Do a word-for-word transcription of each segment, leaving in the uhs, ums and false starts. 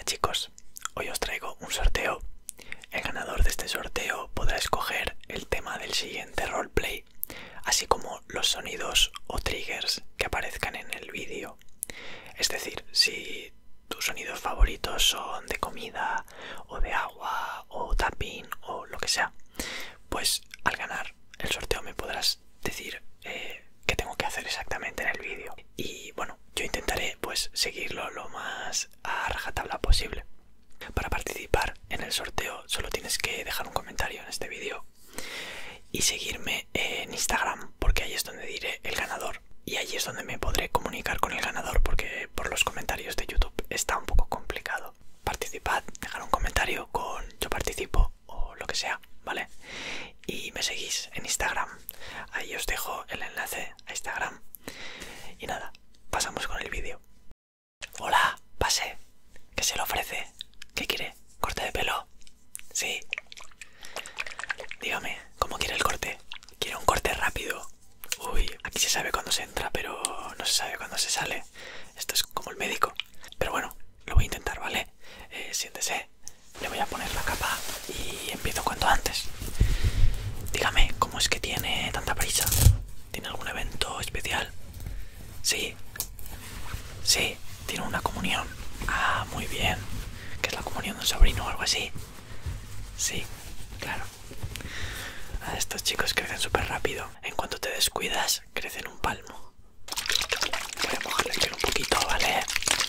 chicos, hoy os traigo un sorteo. El ganador de este sorteo podrá escoger el tema del siguiente roleplay, así como los sonidos o triggers que aparezcan en el vídeo. Es decir, si tus sonidos favoritos son de comida o de agua o tapping o lo que sea, pues al ganar el sorteo me podrás decir eh, qué tengo que hacer exactamente en el vídeo. Y bueno, yo intentaré pues seguirlo lo más a rajatabla posible. Para participar en el sorteo solo tienes que dejar un comentario en este vídeo y seguirme en Instagram, porque ahí es donde diré el ganador y allí es donde me podré comunicar con el ganador, porque por los comentarios de YouTube está un poco complicado. Participad, dejar un comentario con yo participo o lo que sea, ¿vale? Y me seguís en Instagram, ahí os dejo el enlace a Instagram. Y nada, pasamos con el vídeo. Hola, pase, ¿qué se le ofrece? ¿Qué quiere? ¿Corte de pelo? Sí. Dígame, ¿cómo quiere el corte? ¿Quiere un corte rápido? Uy, aquí se sabe cuándo se entra, pero no se sabe cuándo se sale. Esto es como el médico. Pero bueno, lo voy a intentar, ¿vale? Eh, siéntese. Le voy a poner la capa y empiezo cuanto antes. Dígame, ¿cómo es que tiene tanta prisa? ¿Tiene algún evento especial? Sí. Sí, tiene una comunión. Ah, muy bien. ¿Qué es la comunión de un sobrino o algo así? Sí, claro. Ah, estos chicos crecen súper rápido. En cuanto te descuidas, crecen un palmo. Voy a mojarle el pelo un poquito, ¿vale?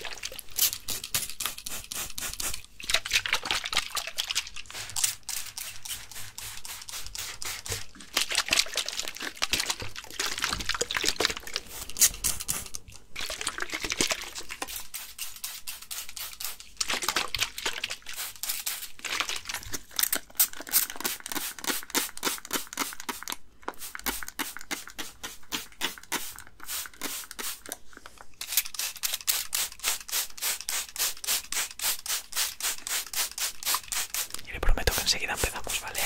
Y le prometo que enseguida empezamos, ¿vale?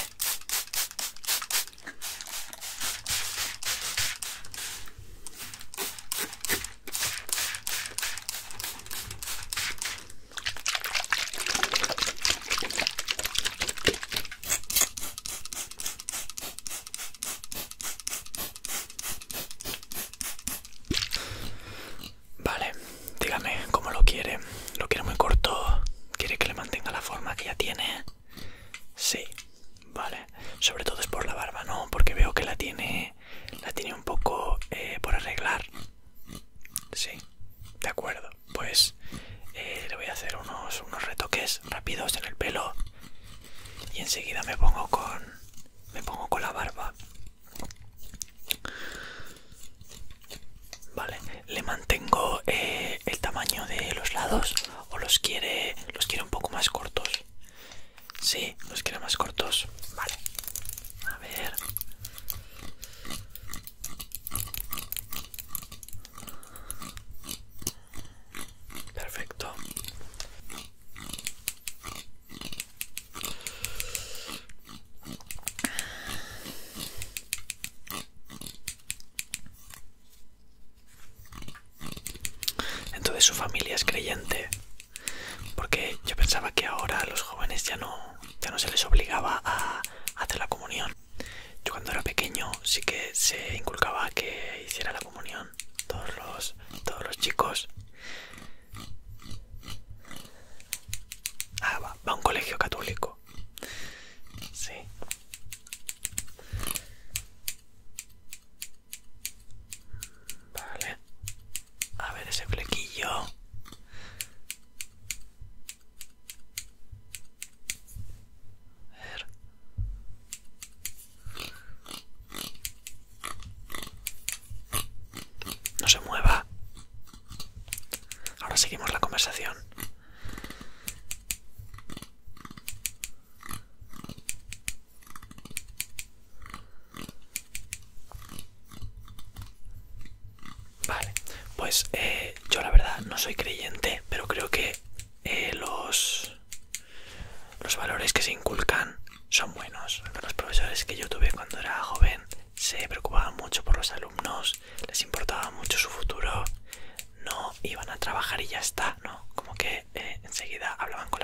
Vale, dígame cómo lo quiere. ¿Lo quiere muy corto? ¿Quiere que le mantenga la forma que ya tiene? Sí, vale. Sobre todo es por la barba, ¿no? Porque veo que la tiene, la tiene un poco eh, por arreglar. Sí, de acuerdo. Pues eh, le voy a hacer unos, unos retoques rápidos en el pelo y enseguida me pongo con, me pongo con la barba. Vale, le mantengo eh, el tamaño de los lados o los quiere, los quiere un poco más cortos. Sí, los quiere más cortos. Vale. A ver. Perfecto. Entonces su familia es creyente. Porque yo pensaba que ahora a los jóvenes ya no, ya no se les obligaba a, a hacer la comunión. Yo cuando era pequeño sí que se inculcaba que hiciera la comunión todos los, todos los chicos. Ah, va, va a un colegio católico. Sí. Vale. A ver ese flequillo. No se mueva. Ahora seguimos la conversación. Vale, pues eh, yo la verdad no soy creyente, pero creo que eh, los, los valores que se inculcan son buenos. Los profesores que yo tuve cuando era joven se preocupaban mucho por los alumnos, les importaba mucho su futuro, no iban a trabajar y ya está, ¿no? Como que eh, enseguida hablaban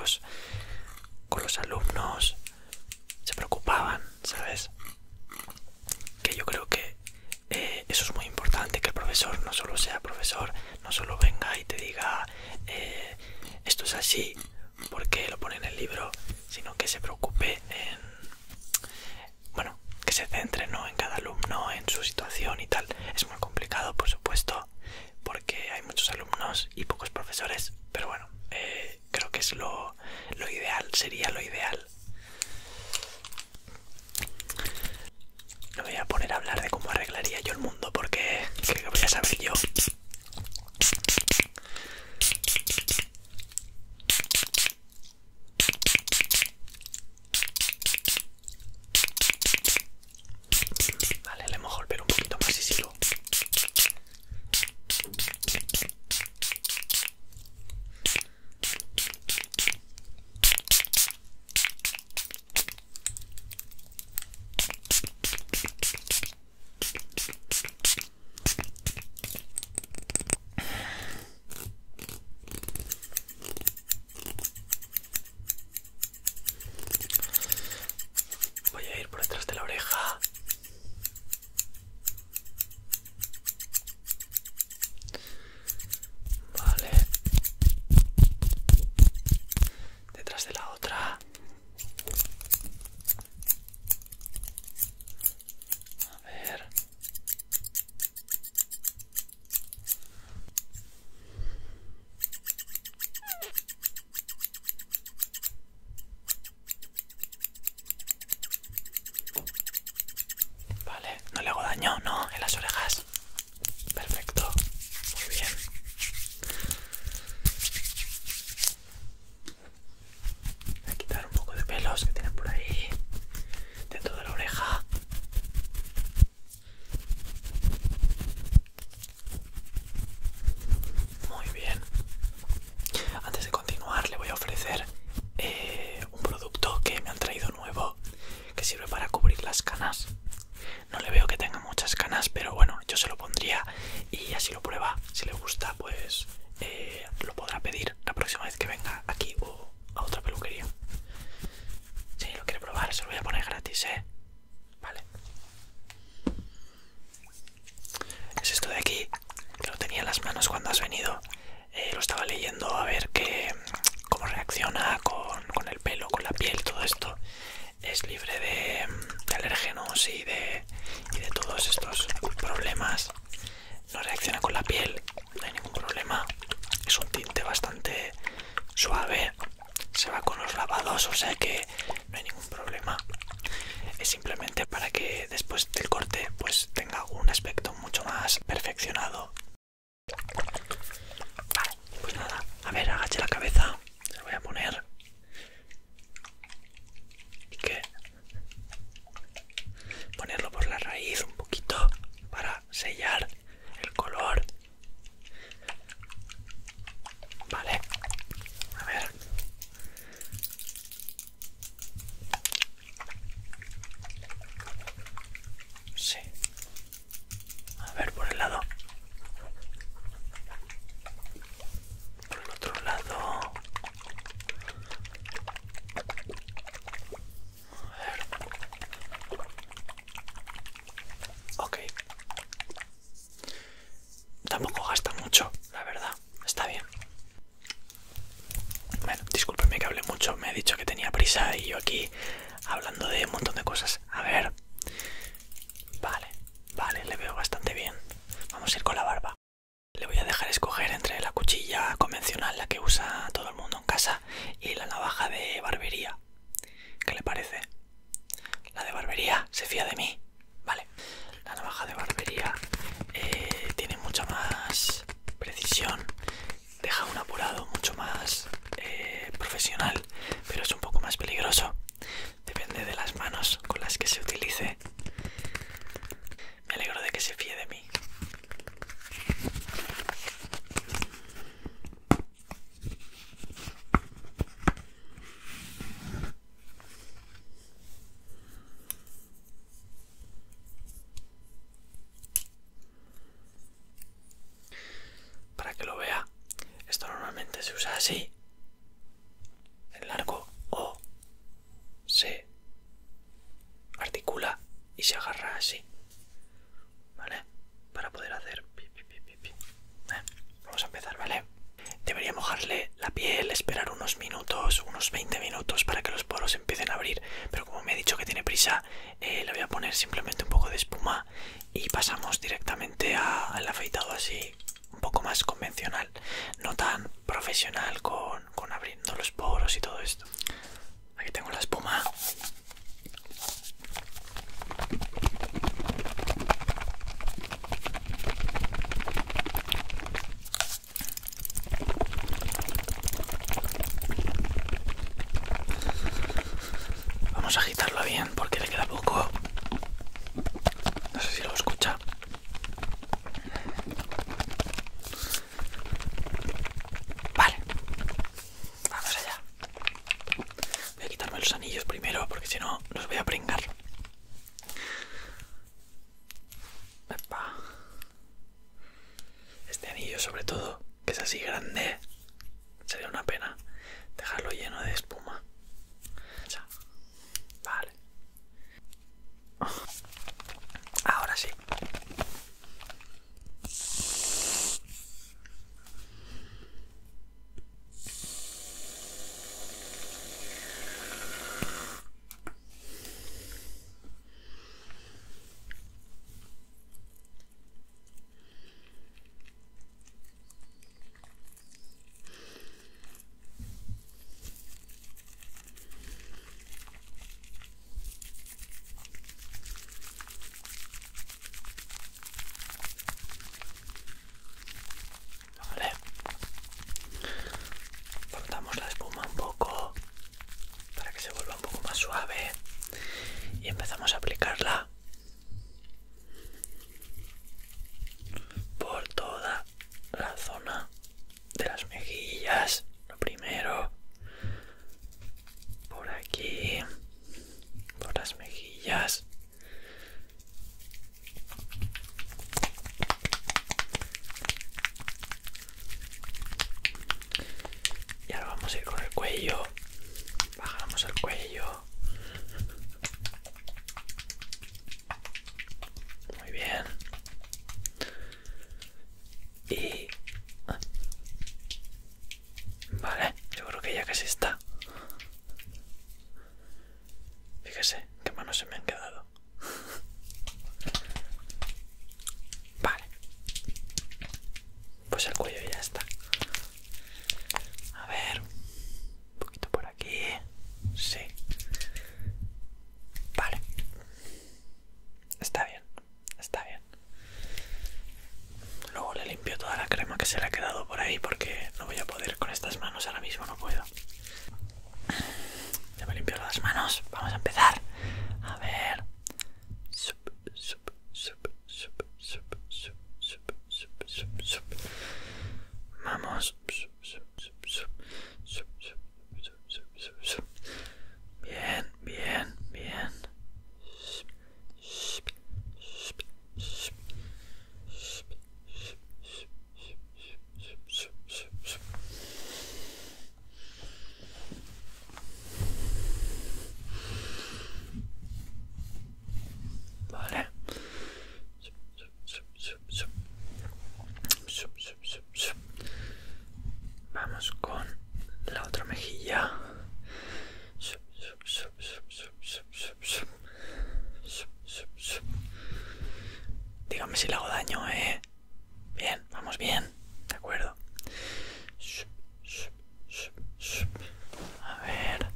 los, con los alumnos, se preocupaban, ¿sabes? Que yo creo que eh, eso es muy importante, que el profesor no solo sea profesor, no solo venga y te diga eh, esto es así porque lo pone en el libro, sino que se preocupe en, bueno, que se centre, ¿no?, en cada alumno, en su situación y tal. Es muy complicado, por supuesto, porque hay muchos alumnos y pocos profesores, pero bueno, eh, creo que es lo, lo ideal, sería lo ideal. No me voy a poner a hablar de cómo arreglaría yo el mundo, porque creo que voy a saber yo. Vale, le mojo el pelo un poquito más y sigo. Voy a ir por detrás de la oreja. Vale. Detrás de la otra. A ver. Vale, no le hago daño, ¿no? En las orejas. Perfecto. Muy bien. Voy a quitar un poco de pelos que tienen por ahí dentro de la oreja. Muy bien. Antes de continuar, le voy a ofrecer eh, un producto que me han traído nuevo, que sirve para cubrir las canas. No le veo que tenga muchas canas, pero bueno, yo se lo pondría y así lo prueba. Si le gusta, pues eh, lo podrá pedir la próxima vez que venga aquí o a otra peluquería. Si lo quiere probar, se lo voy a poner gratis, ¿eh? Vale. Es esto de aquí, que lo tenía en las manos cuando has venido. Eh, lo estaba leyendo a ver que, cómo reacciona con, con el pelo, con la piel, todo esto. Es libre de, de alérgenos y de, y de todos estos problemas. No reacciona con la piel, no hay ningún problema. Es un tinte bastante suave, se va con los lavados, o sea que no hay ningún problema. Es simplemente para que después del corte pues tenga un aspecto mucho más perfeccionado. Vale, pues nada, a ver, agache la cabeza, se lo voy a poner. Y que ponerlo por la raíz un poquito para sellar el color. Vale, a ver. Sí. A ver, por el lado. Por el otro lado. A ver. Ok. Tampoco gasta mucho, la verdad. Está bien. Bueno, discúlpeme que hable mucho. Me ha dicho que tenía prisa y yo aquí hablando de un montón de cosas. A ver. Vale, vale, le veo bastante bien. Vamos a ir con la barba. Le voy a dejar escoger entre la cuchilla convencional, la que usa todo el mundo en casa, y la navaja de barbería. ¿Qué le parece? La de barbería se fía de mí. Vale, la navaja de barbería eh, tiene mucha más precisión, deja un apurado mucho más eh, profesional, pero es un poco más peligroso. Depende de las manos con las que se utilice. Me alegro de que se fíe de mí. Para que lo vea, esto normalmente se usa así, en lavarle la piel, esperar unos minutos, unos veinte minutos para que los poros empiecen a abrir, pero como me he dicho que tiene prisa, eh, le voy a poner simplemente un poco de espuma y pasamos directamente a, al afeitado así un poco más convencional, no tan profesional con, con abriendo los poros y todo esto. Aquí tengo la espuma. Vamos a agitarlo bien porque le queda poco. No sé si lo escucha. Vale, vamos allá. Voy a quitarme los anillos primero porque si no los voy a pringar. Epa. Este anillo sobre todo, que es así grande, sería una pena dejarlo lleno de espuma. Vale. Ahora sí. Vale. Cortamos la espuma un poco para que se vuelva un poco más suave y empezamos a aplicarla por toda la zona de las mejillas. Lo primero, por aquí, por las mejillas. Y ahora vamos a ir con el cuello. Bajamos el cuello. Muy bien. Y... vale, yo creo que ya casi está. Fíjese qué manos se me han quedado. Vale. Pues el cuello ya está. A ver, un poquito por aquí. Sí. Vale. Está bien, está bien. Luego le limpio toda la crema que se le ha quedado por ahí porque no voy a poder con estas manos ahora mismo, no puedo. Ya me limpio las manos. Vamos a empezar. A ver. Sup, sup, sup, sup, sup, sup, sup, sup, sup, sup. Vamos. Sup, sup, sup, sup, sup, sup, sup, sup, sup. Bien, bien, bien. Sup, sup, sup, sup, sup, sup, sup, sup, sup. Vale. Vamos con la otra mejilla. Dígame si le hago daño, eh. Bien, vamos bien. De acuerdo. A ver.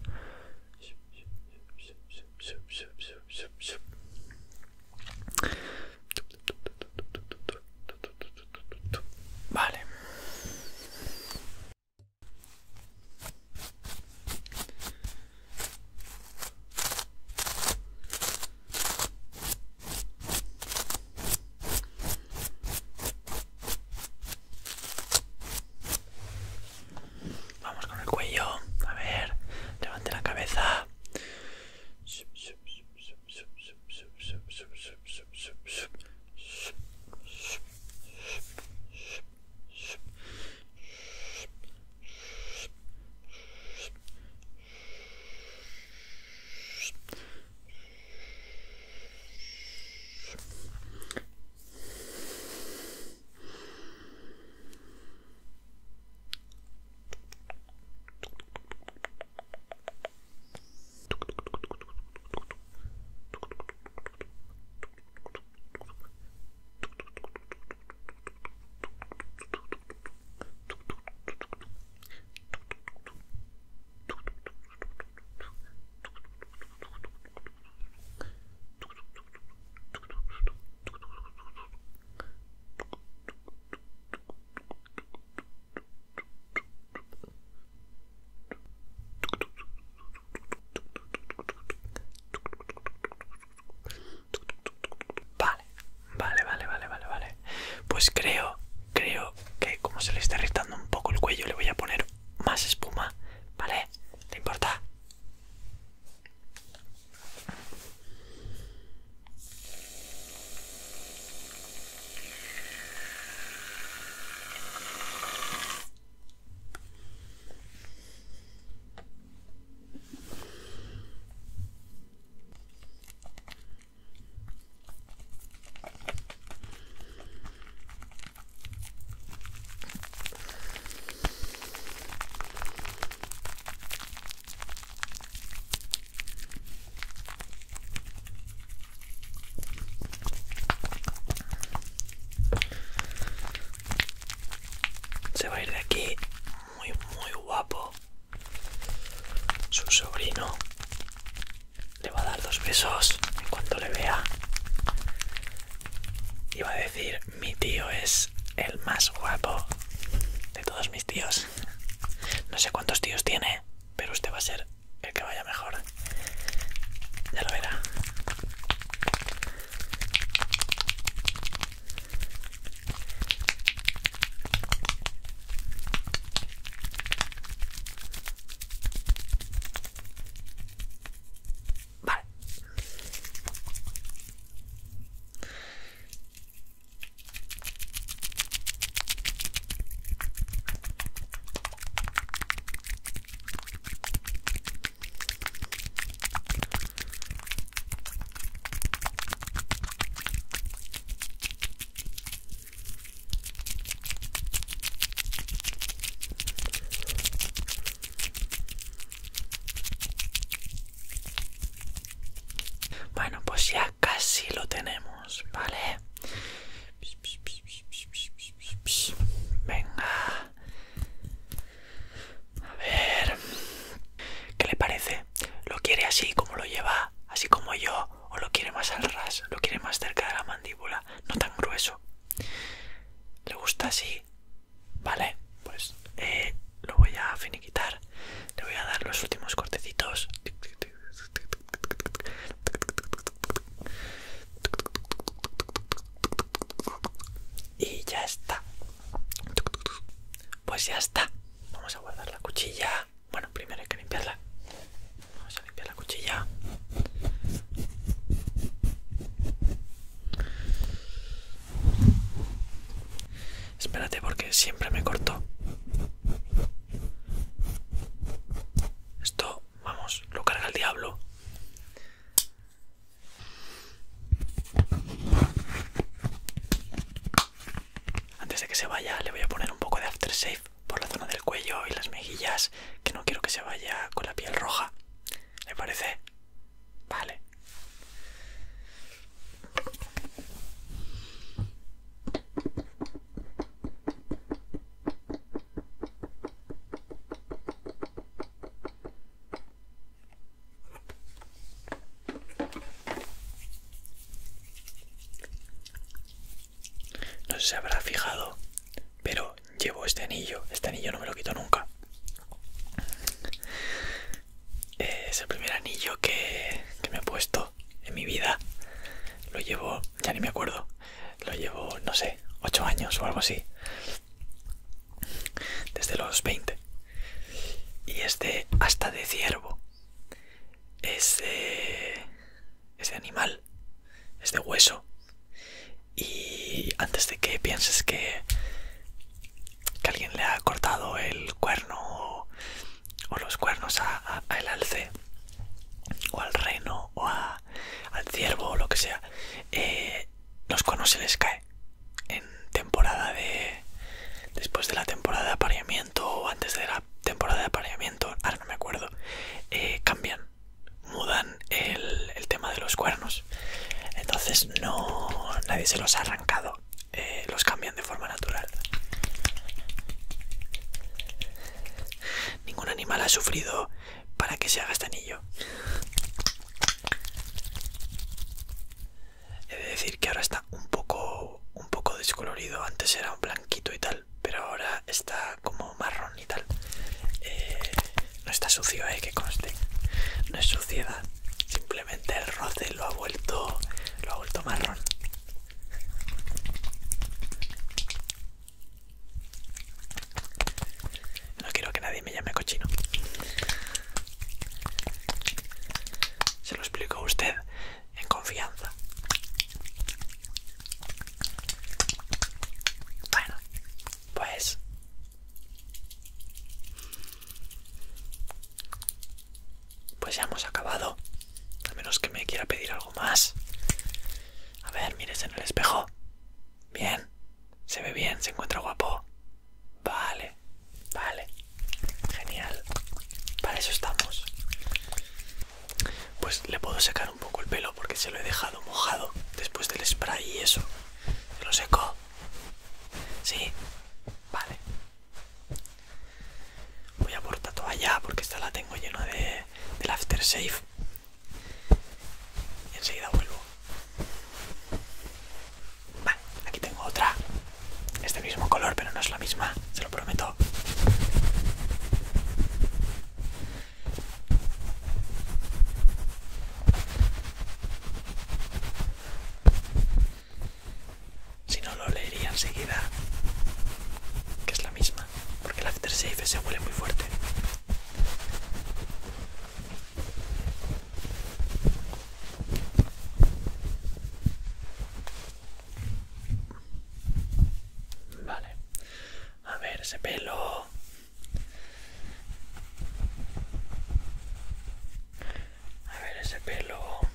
Vale. padrino le va a dar dos besos en cuanto le vea. Y va a decir, mi tío es el más guapo de todos mis tíos. No sé cuántos tíos tiene, pero usted va a ser el que vaya mejor. Ya lo verá. Vale. Bueno, pues ya casi lo tenemos, ¿vale? Venga. A ver. ¿Qué le parece? ¿Lo quiere así como lo lleva? ¿Así como yo? ¿O lo quiere más al ras? ¿Lo quiere más cerca de la mandíbula? No tan grueso. ¿Le gusta así? Vale, pues eh, lo voy a finiquitar. Le voy a dar los últimos cortecitos. Y ya está. Pues ya está. Vamos a guardar la cuchilla. Bueno, primero hay que limpiarla. Vamos a limpiar la cuchilla. Espérate porque siempre me corto. Esto, vamos, lo carga el diablo. Antes de que se vaya le voy a poner un poco de aftershave por la zona del cuello y las mejillas, que no quiero que se vaya con la piel roja. ¿Le parece? Vale. No sé si se habrá fijado, pero llevo este anillo. Este anillo no me lo quito nunca. Es el primer anillo que, que me he puesto en mi vida. Lo llevo, ya ni me acuerdo. Lo llevo, no sé, ocho años o algo así. Desde los veinte. Y es de asta de ciervo. Es de... es de animal. Es de hueso. Y antes de que pienses que, que alguien le ha cortado el cuerno o, o los cuernos a, a, a el alce o al reno o a, al ciervo o lo que sea, eh, los cuernos se les cae en temporada de... después de la temporada de apareamiento o antes de la temporada de apareamiento, ahora no me acuerdo, eh, cambian, mudan el, el tema de los cuernos. Entonces no, nadie se los ha arrancado, eh, los cambian de forma natural. Ningún animal ha sufrido para que se haga este anillo. He de decir que ahora está un poco, un poco descolorido. Antes era un blanquito y tal, pero ahora está como marrón y tal. Eh, no está sucio, eh, que conste. No es suciedad. Simplemente el roce lo ha vuelto, lo ha vuelto marrón. No quiero que nadie me llame cochino. Se lo explico a usted en confianza. Bueno, pues pues ya hemos acabado. A menos que me quiera pedir algo más. A ver, mires en el espejo. Bien, se ve bien, se encuentra guapo. Vale, vale, genial. Para eso estamos. Pues le puedo secar un poco el pelo porque se lo he dejado mojado después del spray y eso. ¿Se lo secó? Sí, vale. Voy a por la toalla porque esta la tengo llena de, de after aftershave y enseguida vuelvo. Vale, aquí tengo otra. Este mismo color, pero no es la misma, se lo prometo. Si no, lo leería enseguida que es la misma, porque el aftershave se huele muy fuerte. Vale, a ver ese pelo. A ver ese pelo.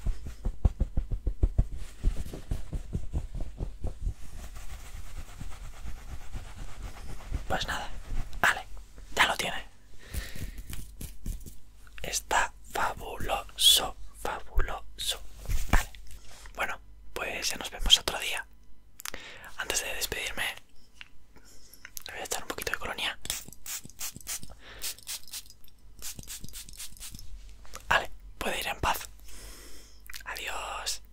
Pues nada, vale, ya lo tiene. Está fabuloso.